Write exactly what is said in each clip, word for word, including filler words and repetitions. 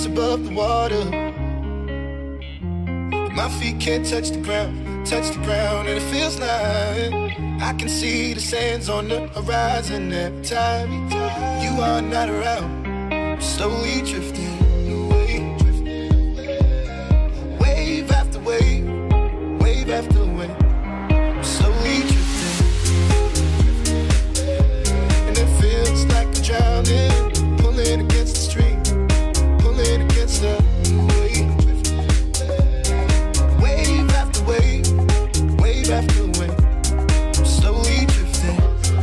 face above the water. My feet can't touch the ground, touch the ground, and it feels like I can see the sands on the horizon every time you are not around. I'm slowly drifting away, wave after wave, wave after wave. I'm slowly drifting, and it feels like I'm drowning, pulling against the stream, pulling against the wave. Wave after wave, wave after wave. I'm slowly drifting.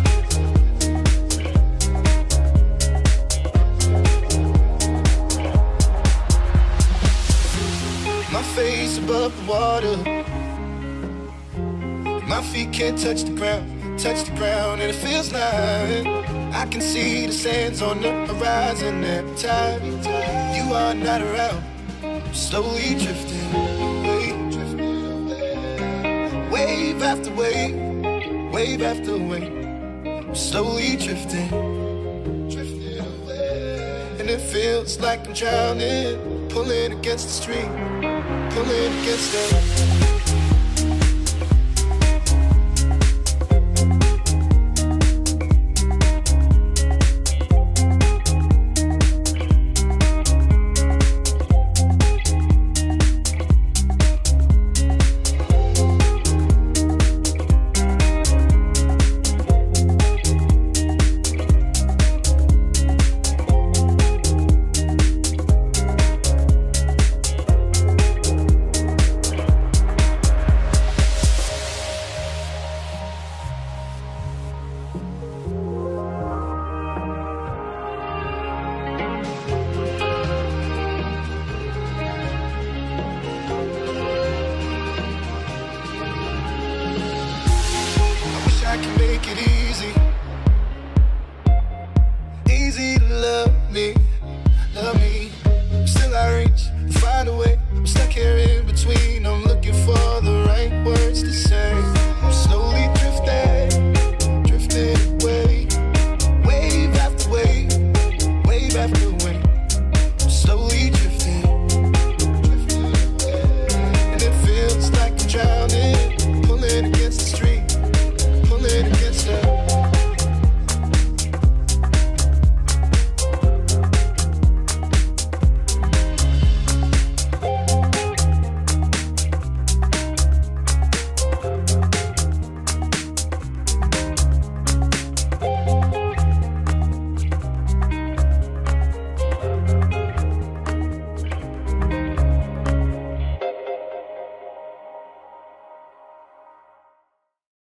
My face above the water. My feet can't touch the ground, touch the ground, and it feels like I can see the sands on the horizon every time you are not around. I'm slowly drifting away, wave after wave, wave after wave. I'm slowly drifting, and it feels like I'm drowning, pulling against the stream, pulling against the